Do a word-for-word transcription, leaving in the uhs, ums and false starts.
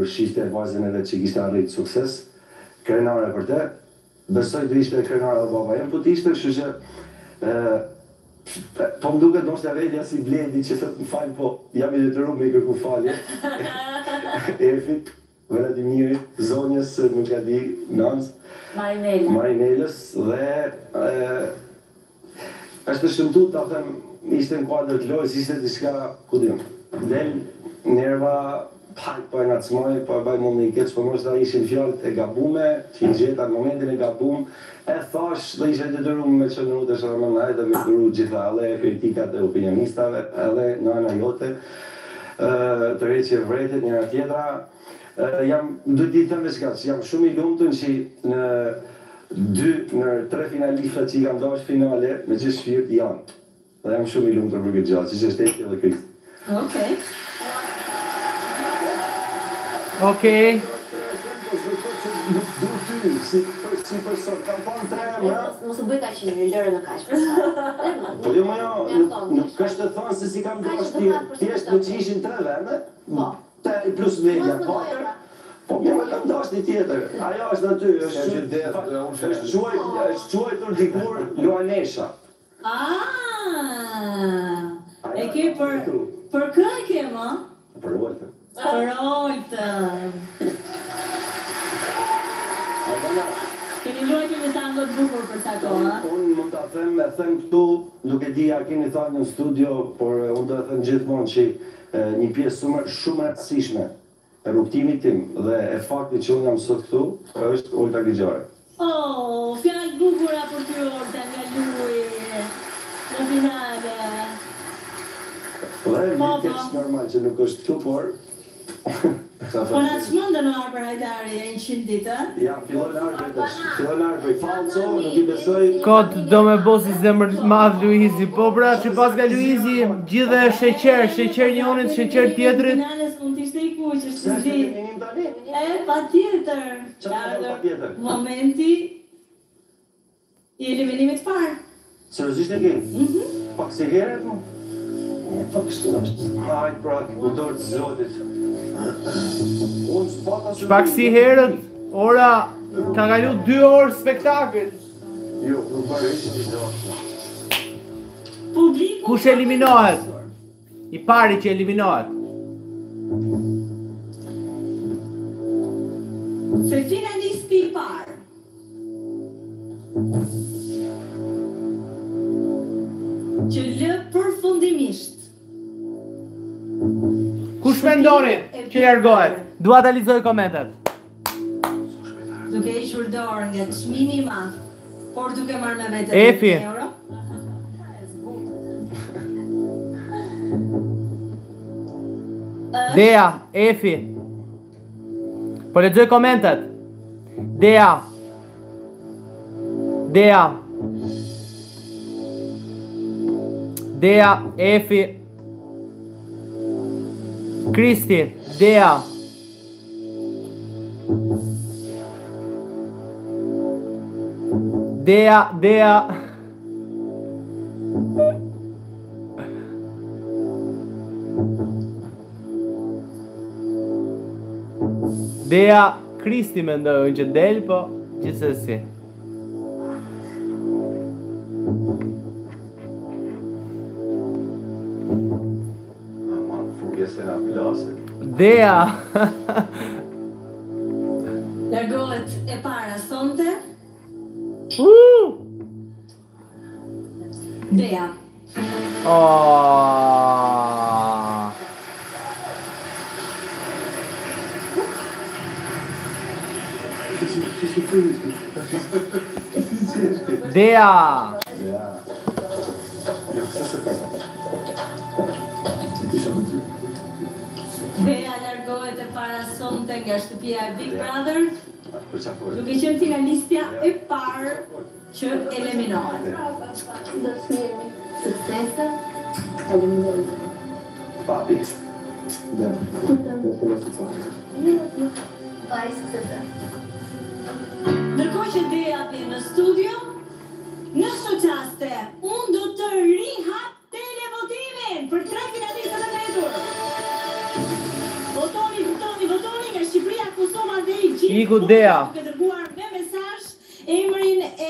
kur shiste vajzën edhe që kishte arrit sukses, krenare për te, besoj të ishte krenare dhe baba jem, po të ishte kështu që po më duket nështë e vedja si Bledi që thët më falë, po jam i detyruar me i kërku falje. Efit, Vladimirit, zonjës, nuk ka di, nënës, Marinela. Marinelës, dhe është shëmtu të them, ishte në kuadrë të lojës, ishte diçka, ku dim, del nerva, pak po e ngacmoj, po e baj mund në i keq, po mos da ishin fjallët e gabume, që i gjeta në momentin e gabum, e thash dhe ishe detyruar me qëndru të shërëmënaj dhe me dëru gjitha edhe kritikat e opinionistave, edhe në ana jote, të reqe vretet njëra tjetra. Jam, du t'i thëmë shka, që jam shumë i lumëtën që në dy, në tre finalistët që i kam dash finale, me gjithë shpirt janë. Dhe jam shumë i lumëtën për këtë gjatë, që që shtetje dhe Kristë. Okej. Okej. Si person, kam panë tre emra. Mos u bëj kaq një lërë në kaq. Po jo më jo, nuk është të thonë se si kam dash thjesht në që ishin tre vende, plus media katër, po më më kam dash një tjetër. Ajo është aty, është quajtur dikur Luanesha. Ah, e ke për për kë e ke më? Për Oltën. Për Oltën. Keni luajtur me tango të bukur për sa kohë? Unë mund ta them, e them këtu, nuk e di a keni thënë në studio, por unë do të them gjithmonë që një pjesë shumë shumë e rëndësishme e rrugtimit tim dhe e faktit që unë jam sot këtu është Olta Gixhari. Oh, fjalë bukura për ty Olta nga Lui në finale. Dhe një keq normal që nuk është këtu, por po na çmendë në Arbër Hajdari e njëqind ditë? Ja, fillon Arbër tash. Fillon Arbër, falso, nuk i besoj. Kot do me bosi zemër madh Luizi. Po pra, që pas ka Luizi, gjithë e sheqer, sheqer njënit, sheqer tjetrit. Finales mund t'ishte i kuq, është si. E, pa tjetër. Çfarë pa tjetër? Momenti i eliminimit parë. Seriozisht e ke? Pak se herët mu? Pak kështu është. Hajt pra, u dorë të zotit. Shpak si herët, ora, ka kalu dy orë spektakl. Jo, nuk pare ishë një dorë. Publiku... Kush eliminohet? I pari që eliminohet. Se finalisti i parë. Që lë përfundimisht. Kush mendoni që largohet? Dua ta lexoj komentet. Duke hequr dorë nga çmimi i madh, por duke marrë me vete Efi. euro. Dea, Efi. Po lexoj komentet. Dea. Dea. Dea, Efi. Kristi, Dea. Dea, Dea. Dea, Kristi mendoj që del, po gjithsesi. Dea. Largohet e para sonte. Uh! Dea. Oh. Dea. Dea largohet e para sonte nga shtëpia e Big Brother, duke qenë finalistja e parë që eliminohet. Do të jemi suksese, faleminderit. Papi. Dhe. Fai suksese. Ndërkohë që Dea vjen në studio, në këtë qaste, unë do të rihap televotimin për tre finalistët e mbetur. Votoni, votoni, votoni nga Shqipëria. gjithë Iku Dea. duke dërguar me mesazh emrin